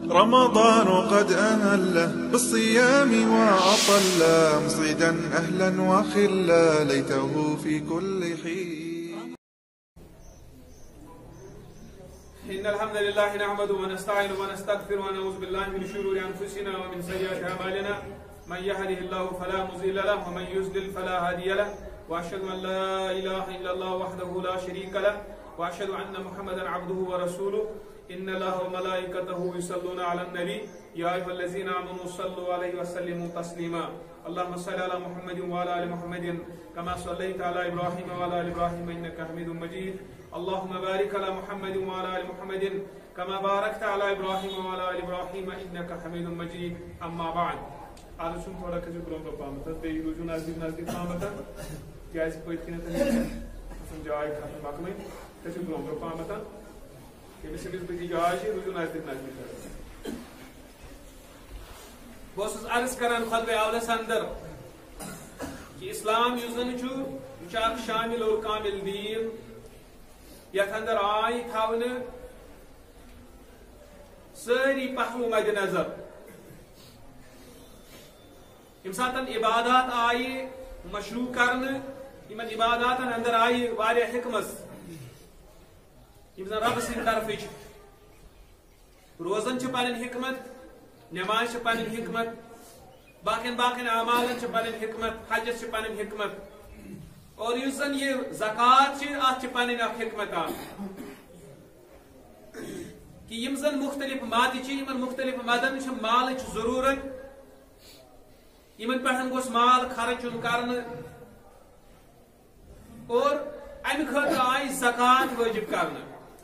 رمضان قد أهل بالصيام وأطل مصعدا أهلا وخلا ليته في كل حين. إن الحمد لله نحمده ونستعين ونستغفر ونعوذ بالله من شرور أنفسنا ومن سيئات أعمالنا من يهده الله فلا مضل له ومن يضلل فلا هادي له وأشهد أن لا إله إلا الله وحده لا شريك له وأشهد أن محمدا عبده ورسوله إن الله وملائكته يصلون على النبي يا أيها الذين آمنوا صلوا عليه وسلموا تسليما اللهم صل على محمد وعلى آل محمد كما صليت على إبراهيم وعلى آل إبراهيم إنك حميد مجيد اللهم بارك على محمد وعلى آل محمد كما باركت على إبراهيم وعلى آل إبراهيم إنك حميد مجيد أما بعد آج چھُم تھوڑا کھٔسِو برٛونٛہہ برٛونٛہہ پہمتھ بیٚیہِ روٗزِو نزدیٖک نزدیٖک پہمتھ کیٛازِ پٔتۍ کِنٮ۪تھ آسان جاے کھسُن مۄکلٕنۍ کھٔسِو برٛونٛہہ برٛونٛہہ پہمتھ ییٚمِس ییٚمِس بٔتھِ جاے چھِ روٗزِو نزدیٖک نزدیٖک بہٕ اوسُس عرض کران خطبہ اولس اندر کہ اسلام یُس زن چھُ یہِ چھُ اکھ شامل اور کامل دیٖن یتھ اندر آیہِ تھاونہٕ سٲری پہلو مد نظر ییٚمہِ ساتہٕ عبادات آیہِ مشروع کرنہٕ یِمن عباداتن اندر آیہِ واریاہ حکمت یِم زن رب سٕنٛدِ طرفہٕ چھِ روزن چھِ پنٕنۍ حکمت نماز چھِ پنٕنۍ حکمت باقین باقین اعمالن چھِ پنٕنۍ حکمت حجس چھِ پنٕنۍ حکمت اور یُس زن یہِ زکات چھِ اتھ چھِ پنٕنۍ اکھ حکمت کہ یِم زن مختلف مادٕ چھِ یِمن مختلف مدن چھِ مالٕچ ضروٗرت یِمن پٮ۪ٹھ گوٚژھ مال خرچ یُن کرنہٕ اور امہِ خٲطرٕ آیہِ زکات وٲجب کرنہٕ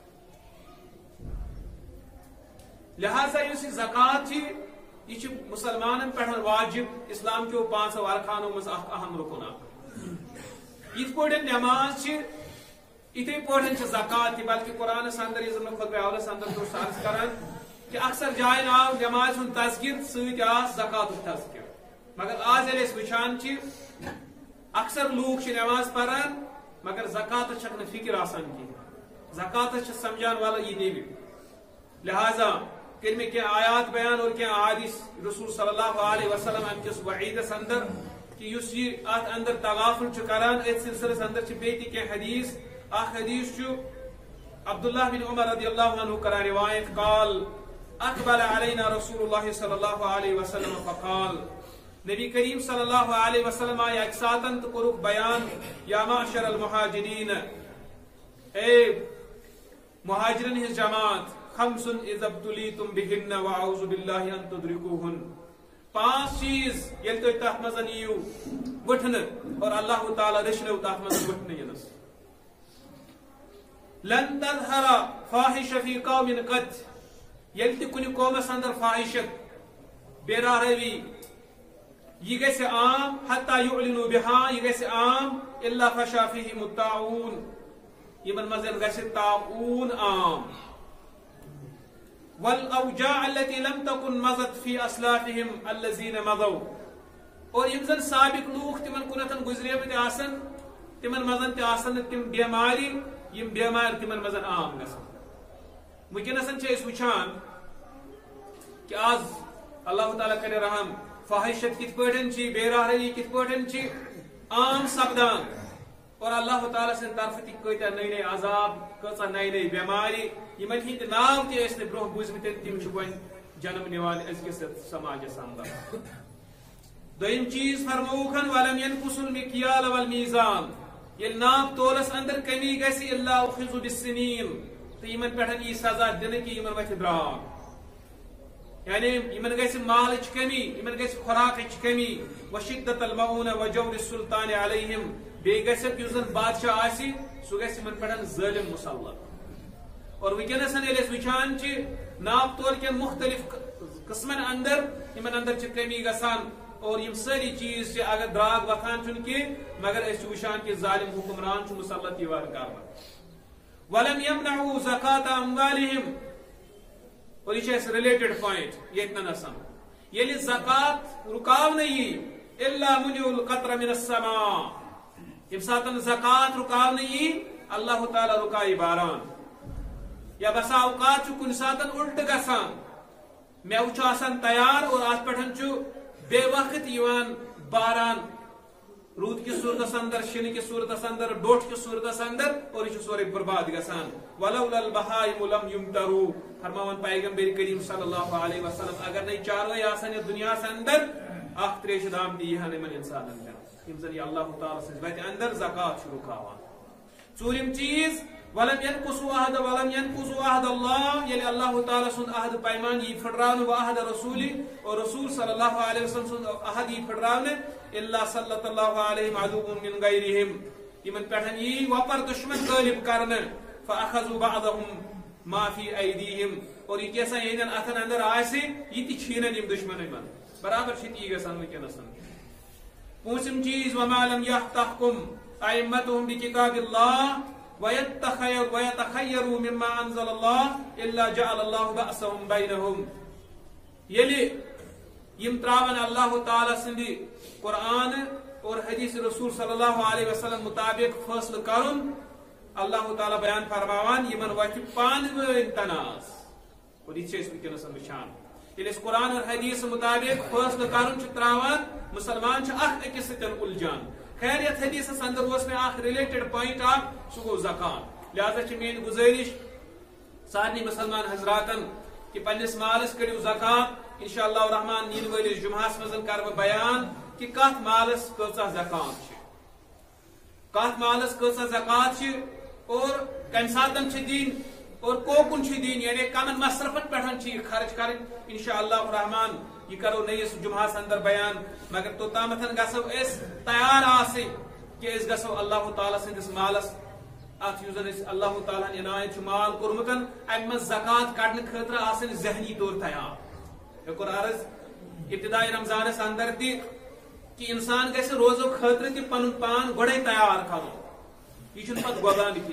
لہذا یُس یہِ زکات چھِ یہِ چھِ مُسلمانن پٮ۪ٹھ واجب اسلام کیو پانٛژو ارکانو منٛز اکھ اہم رُکُن اکھ یِتھ پٲٹھۍ نماز چھِ یِتھے پٲٹھۍ چھِ زکات تہِ بلکہِ قرآنس اندر یُس زن مےٚ خۄطبہ اولس اندر اوس عرض کران کہ اکثر جاین آو نمازِ ہُنٛد تذکِر سۭتۍ آس زکاتُک تذکِر مگر آز ییٚلہِ أسۍ وٕچھان چھِ اکثر لوٗکھ چھِ نماز پران مگر زکاتس چھکھ نہٕ فکر آسان کینٛہہ زکاتس چھِ سمجھان وَلہٕ یہِ نِوِ لہذا کٔرۍ مےٚ کینٛہہ آیات بیان اور کینٛہہ احادیث رسول صلی اللہ علیہ وسلم امہِ کِس وعیٖدس اندر کہ یُس یہِ اتھ اندر تغافل چھُ کران أتھۍ سلسلس اندر چھِ بیٚیہِ تہِ کینٛہہ حدیث اکھ حدیث چھُ عبداللہ بن عمر رضی اللہ عنہ کران روایت قال اقبل علینا رسول اللہ صلی اللہ علیہ وسلم فقال نبی کریم صلی اللہ علیہ وسلم آئے اکہِ ساتن تہٕ کوٚرُکھ بیان یا معشر المہاجرین اے مہاجرن ہٕنٛز جماعت خمس اذا ابتلیتم بہن واعوذ باللہ ان تدرکوہن پانٛژھ چیٖز ییٚلہِ تُہۍ تتھ منٛز یِیِو وٕٹھنہٕ اور اللہ تعالیٰ رٔچھنو تتھ منٛز وٕٹھنہٕ یِنس لن تظہر فاحش فی قوم قط ییٚلہِ تہِ کُنہِ قومس اندر فاحشت بے روی یہ گژھِ عام حتى يعلنوا بها یہ گژھِ عام الا فشا فيهم الطاعون یمن منٛز گژھِ طاعون عام والاوجاع التي لم تكن مضت في اسلافهم الذين مضوا اور یم زن سابق لوک تمن کُنتن گزریمٕتۍ آسن تمن منٛز تہِ آسن تم بیمارِ یم بیمار تمن منٛز عام گژھن وٕنکیٚنس چھِ أسۍ وٕچھان کہ آز اللہ تعالیٰ کرِ رحم فاحشت کِتھ پٲٹھۍ چھِ بے روی کِتھ پٲٹھۍ چھِ عام سپدان اور اللہ تعالیٰ سٕنٛدِ طرفہٕ تہِ کۭتیاہ نٔے نٔے عذاب کۭژاہ نٔے نٔے بیمارِ یِمن ہٕنٛدۍ ناو تہِ ٲسۍ نہٕ برونٛہہ بوٗزمٕتۍ تِم چھِ وۄنۍ جنم نِوان أزکِس سماجس اندر دوٚیِم چیٖز فرمووُکھ ولم ينقصوا المكيال والميزان ییٚلہِ ناپ تولس اندر کمی گژھِ الا اخذوا بالسنين تہٕ یِمن پٮ۪ٹھ یی سزا دِنہٕ کہِ یِمن وتھِ درٛاگ یعنی یمن گژھِ مالٕچ کمی یمن گژھِ خوراکٕچ کمی وشدت المعونة وجور السلطان علیہم بیٚیہِ گژھِ یُس زن بادشاہ آسہِ سُہ گژھِ یمن پٮ۪ٹھ ظٲلم مُسلط اور وٕنکیٚنس ییٚلہِ أسۍ وٕچھان چھِ ناپ تول کٮ۪ن مختلف قٕسمن اندر یمن اندر چھِ کمی گژھان اور یم سٲری چیٖز چھِ اگر درٛاگ وۄتھان چھُنہٕ کینٛہہ مگر أسۍ چھِ وٕچھان کہِ ظالم حُکمران چھُ مُسلط یِوان کرنہٕ ولم يمنعوا زکاة اموالهم اور یہ ریلیٹڈ پوائنٹ یتنس ییٚلہِ زکات رُکاونہٕ یی الا منع القطر من السماء ییٚمہِ ساتہٕ زکات رُکاونہٕ یی اللہ تعالیٰ رُکایہِ باران یا بسا اوقات چھُ کُنہِ ساتہٕ الٹہٕ گژھان میو تیار اور ات پہ بے وقت باران رود کی صورت اندر شن کی صورت اندر ڈوٹ کی صورت اندر اور یہ سورے برباد گسان ولولا البہائم لم یمطروا فرماون پیغمبر کریم صلی اللہ علیہ وسلم اگر نہیں چاروے آسان دنیا اندر اخ تریش دام دی ہن من انسانن یم زن اللہ تعالی سز وت اندر زکات شروع کھاوان ژورم چیز ولم ينقصوا عهد الله یلی اللہ تعالی سن عہد پیمان یہ پھٹراون و عہد رسول اور رسول صلی اللہ علیہ وسلم سن عہد یہ پھٹراون الا صلی اللہ علیہ عدو من غیرهم یمن پٹھن یہ وپر دشمن غالب کرن فاخذوا بعضهم ما في ايديهم اور یہ کیسا یہن اتن اندر آسی یہ تی چھینن یم دشمن من برابر چھ گسان ونکسن پونچم چیز وما لم يحتحكم ائمتهم بكتاب الله ويتخيروا مما انزل الله الا جعل الله بأسهم بينهم یلی یم تراون اللہ تعالی سندی قرآن اور حدیث رسول صلی اللہ علیہ وسلم مطابق فیصلہ کرن اللہ تعالی بیان فرماوان یمن وقت پانوین تناز اور یہ چیز ونکس وچان یلی قرآن اور حدیث مطابق فیصلہ کرن تراوان مسلمان اخ اکس سۭتۍ الجان خیریت حدیث اندر اس میں اخ ریلیٹڈ پوائنٹ اخ سہ گو زکات لہذا چھ میری گزارش سارے مسلمان حضراتن کہ پنس مالس کریو زکات انشاءاللہ الرحمن نین ولس جمعہس مزن کر بیان کہ کت مالس کۭژاہ زکات چھ کت مالس کۭژاہ زکات چھ اور کم ساتن چھ دین اور کوکن چھ دین یعنی کمن مصرفن پٹھن چھ خرچ کرن انشاءاللہ الرحمن یہ کرو نئیس جمعہس اندر بیان مگر توتامتن گسو اس تیار آسے کہ اس گسو اللہ تعالی سندس مالس ات یوزن اس اللہ تعالی عنایت مال کورمتن ام زکات کڑن خاطر آسن ذہنی طور تیار یہ عرض ابتدائی رمضانس اندر تھی کہ انسان گھس روزو خاطر تہ پن پان گوڑے تیار کرو یہ چھن پتہ گودان کی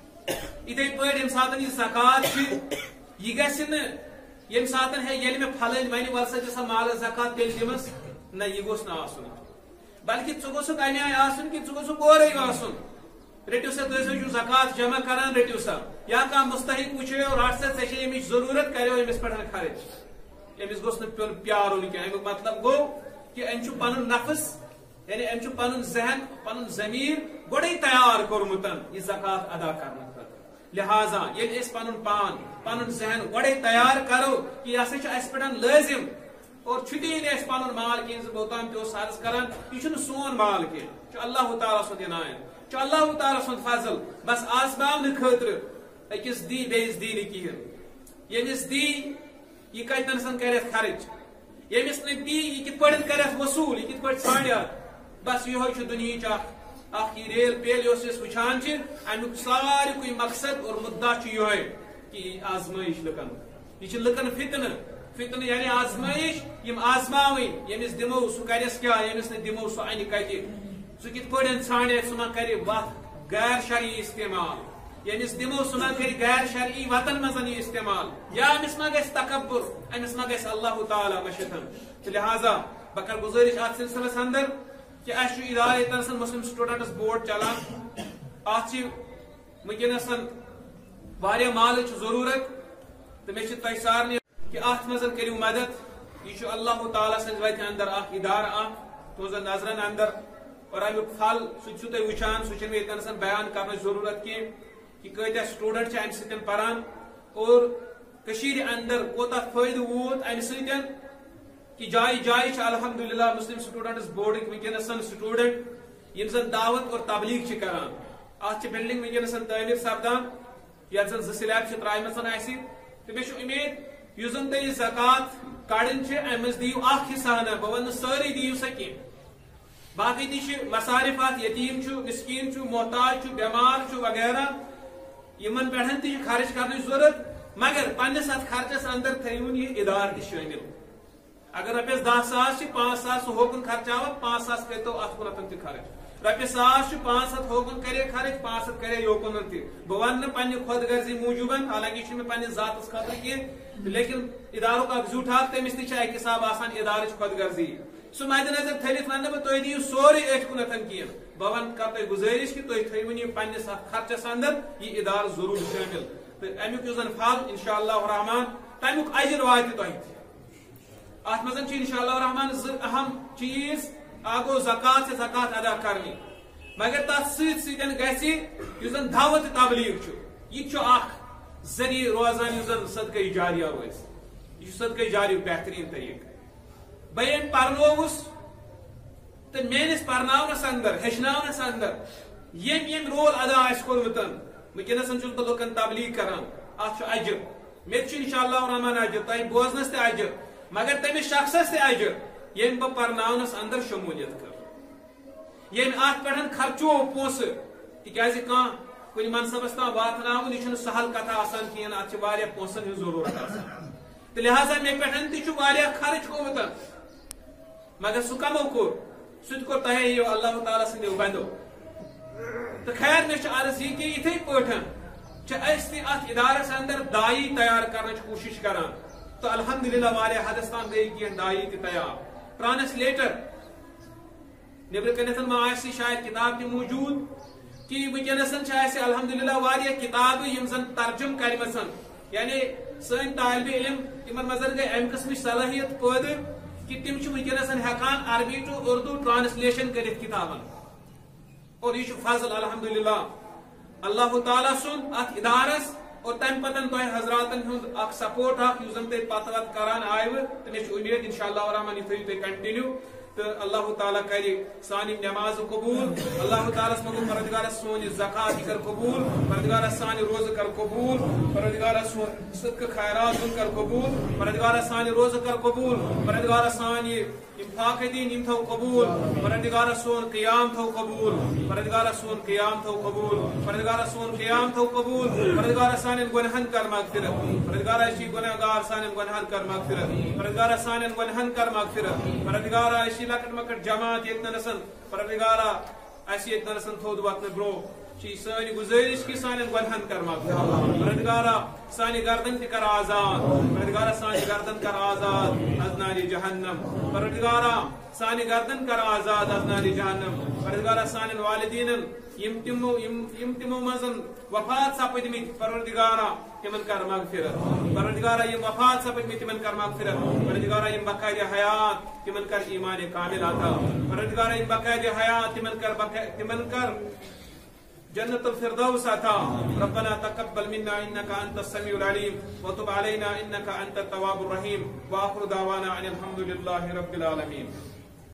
اتھے پٲٹھۍ ییٚمہِ ساتہٕ یہِ زکات چھِ یہِ گژھِ نہٕ ییٚمہِ ساتہٕ ہے ییٚلہِ مےٚ پھلٲنۍ وَنہِ وَلہٕ سا دِ سا مالس زکات تیٚلہِ دِمس نہ یہِ گوٚژھ نہٕ آسُن بلکہِ ژٕ گوٚژھُکھ اَمہِ آیہِ آسُن کہِ ژٕ گوٚژھُکھ اورَے آسُن رٔٹِو سا تُہۍ ہسا چھِو زکات جمع کران رٔٹِو سا یا کانٛہہ مُستحق وٕچھو رٹ سا ژےٚ چھے اَمِچ ضروٗرت کریو أمِس پٮ۪ٹھ خرٕچ أمِس گوٚژھ نہٕ پیوٚن پیارُن کینٛہہ اَمیُک مطلب گوٚو کہ أمۍ چھُ پنُن نفس یعنی أمۍ چھُ پنُن ذہن پنُن ضمیٖر گۄڈَے تیار کوٚرمُت یہِ زکات ادا کرنہٕ خٲطرٕ لہذا ییٚلہِ أسۍ پنُن پان پنُن ذہن گۄڈَے تیار کرو کہ یہِ ہسا چھُ اَسہِ پٮ۪ٹھ لٲزِم اور چھُٹی نہٕ اَسہِ پنُن مال کینٛہہ زِ اوٚتام تہِ اوس عرض کران یہِ چھُنہٕ سون مال کینٛہہ یہِ چھُ اللہ تعالیٰ سُنٛد عنایت چھُ اللہ تعالیٰ سُنٛد فضل بس آزماونہٕ خٲطرٕ أکِس دی بیٚیِس دی نہٕ کِہیٖنۍ ییٚمِس دی یہِ کتٮ۪ن کرٮ۪تھ خرٕچ ییٚمِس نہٕ دی یہِ کِتھ پٲٹھۍ کرٮ۪تھ وصوٗل یہِ کِتھ پٲٹھۍ ژھانڈِ بس یِہوے چھُ دُنہِچ اکھ یہ ریل پیل یۄس أسۍ وٕچھان چھِ امیُک ساروٕے کُنہِ مقصد اور مُدا چھُ یِہوے کہ یہِ آزمٲیش لُکن یہِ چھِ لُکن فتنہٕ یعنی آزمٲیش یِم آزماوٕنۍ ییٚمِس دِمو سُہ کرٮ۪س کیٛاہ ییٚمِس نہٕ دِمو سُہ انہِ کتہِ سُہ کِتھ پٲٹھۍ ژھانڈِ سُہ ما کرِ وتھ غیر شرعی استعمال ییٚمِس دِمو سُہ ما کرِ غیر شرعی وتن منٛز یہِ استعمال یا أمِس ما گژھِ تکبر أمِس ما گژھِ اللہ تعالیٰ مشتن تہٕ لہذا بہٕ کرٕ گُزٲرِش اتھ سلسلس اندر کہ اَسہِ چھُ ادارے ترسن مسلم سٹوڈنٹس بورڈ چلان اتھ چھِ وٕنکیٚنس واریاہ مالٕچ ضروٗرت تہٕ مےٚ چھِ تۄہہِ سارنٕے کہ اتھ منٛز کٔرِو مدد یہِ چھُ اللہ تعالیٰ سٕنٛزِ وتہِ اندر اکھ ادارٕ اکھ تُہنٛزن نظرن اندر اور امیُک پھل سُہ تہِ چھُو تُہۍ وٕچھان سُہ چھُنہٕ مےٚ ییٚتٮ۪نس بیان کرنٕچ ضروٗرت کینٛہہ کہ کۭتیاہ سٹوڈنٹ چھِ امہِ سۭتۍ پران اور کٔشیٖرِ اندر کوتاہ فٲیدٕ ووت امہِ سۭتۍ کہ جایہِ جایہِ چھِ الحمدللہ مسلم سٹوڈنٹس بورڈٕکۍ ونکیٚنس سٹوڈنٹ یِم زن دعوت اور تبلیغ چھِ کران اتھ چھِ بلڈنگ ونکیٚنس تعمیٖر سپدان یتھ زن 2 سلیب چھِ ترٛایمژ اسہِ تہٕ مےٚ چھُ اُمید یُس زن تۄہہِ یہِ زکات کڑٕنۍ چھِ امہِ منٛز دِیِو اکھ حصہٕ ہنا بہٕ ونہٕ نہٕ سٲرٕے دِیِو سا کینٛہہ باقٕے تہِ چھِ مصارف اتھ یتیٖم چھُ مسکیٖن چھُ محتاج چھُ بٮ۪مار چھُ وغیرہ یِمن پٮ۪ٹھ تہِ چھِ خرٕچ کرنٕچ ضروٗرت مگر پننس اتھ خرچس اندر تھٲیہوٗن یہِ ادارٕ تہِ شٲمِل اگر رۄپیس 10 ساس چھِ 5 ساس سُہ ہوکُن خرچاوان 5 ساس کٔرۍتو اتھ کُنتھ تہِ خرٕچ رۄپیس 100 چھِ 500 ہوکُن کرے خرٕچ 500 کرے یوکُن تہِ بہٕ ونہٕ نہٕ پننہِ خۄد غرضی موٗجوٗبن حالانکہِ یہِ چھُنہٕ مےٚ پننِس ذاتس خٲطرٕ کینٛہہ لیکن ادارُک اکھ زیوٗٹھ تٔمِس تہِ چھِ اکہِ حساب آسان ادارٕچ خۄد غرضی سُہ مدِ نظر تھٲوِتھ ونہٕ نہٕ بہٕ تُہۍ دِیِو سورُے أتھۍ کُنتھ کینٛہہ بہٕ ونہٕ کرٕ تۄہہِ گُزٲرِش کہ تُہۍ تھٲیہوٗن یہِ پننِس اتھ خرچس اندر یہِ ادارٕ ضروٗر شٲمِل تہٕ امیُک یُس زن پھل انشاء اللہ الرحمان تمیُک اجر واتہِ تۄہہِ ات مزن انشاءاللہ الرحمن اہم چیز اگو زکات سے زکات ادا کرنی مگر تات سیتن گھن دعوت تبلیغ یہ اخ ذریعہ روزان صدقہ جاریہ روز یہ صدقہ جاری بہترین طریقہ بہن پرنوس تو میس پرنس اندر ہچنس اندر یم رول ادا کورمت ونکس بہ لکن تبلیغ کران ات اجر مے انشاءاللہ الرحمن اجر تہ بوزنس تہ اجر مگر تمس شخصس تہ اجر یم بہ پرناونس اندر شمولیت کر یم ات پہ خرچو پونس تکیاز کان کن منصبس تام واتن یہ سہل کتھا آسان کہین ات پونسن ہن ضرورت آسان تو لہذا مے پہ خرچ گومت مگر سہ کمو کور سہ کور تہ یہ اللہ تعالیٰ سندو بندو تو خیر مے عرض یہ کہ اتھے پاٹھن ات ادارس اندر دائی تیار کرنے کوشش کران تو الحمدللہ واریاہ حدس تام گئی کین دائی تہ تیار ٹرانسلیٹر نبر کنتن ما آسی شاید کتاب تہ موجود کہ ونکس الحمدللہ واریاہ کتاب یم زن ترجم کرمژن یعنی سن طالب علم تمن مزن گئی ام قسم صلاحیت پٲدٕ کہ تم ونکس ہیکان عربی ٹو اردو ٹرانسلیشن کرت کتابن اور یہ فضل الحمدللہ اللہ تعالیٰ سن ات ادارس اور تم پتن تہ حضراتن ہند اخ سپورٹ اس زن تھی پتہ وت کران آیو تو مے امید انشاءاللہ الرحمن یہ تھیو تھی کنٹینیو تو اللہ تعالیٰ کر سانی نماز قبول اللہ تعالیٰ مگو پروردگار سون زکات کر قبول پروردگار سان روز کر قبول پروردگار سون صدقہ خیرات کر قبول پروردگار سان روز کر قبول پروردگار سان انفاق دین یم تھو قبول پروردگار سون قیام تھو قبول پروردگار سون قیام تھو قبول پروردگار سون قیام تھو قبول پروردگار سان گناہن کر مغفرت پروردگار اسی گناہگار سان گناہن کر مغفرت پروردگار سان گناہن کر مغفرت پروردگار اسی لکٹ مکٹ جماعت یتنسن پروردگارا اسی یتنسن تھود وقت برو چی سانی گزارش کی سانی گناہن کر مغفرت پروردگارا سانی گردن تہ کر آزاد پروردگارا سانی گردن کر آزاد از نار جہنم پروردگارا سانی گردن کر آزاد از نار جہنم پروردگارا سانی والدینن یم تمو مزن وفات سپدمت پروردگارا تمن کر مغفرت پروردگارا یم وفات سپدمت تمن کر مغفرت پروردگارا یم بقائد حیات تمن کر ایمان کامل عطا پروردگارا یم بقائد حیات تمن کر جنة الفردوس عطا ربنا تقبل منا انك انت السميع العليم وتب علينا انك انت التواب الرحيم واخر دعوانا ان الحمد لله رب العالمين.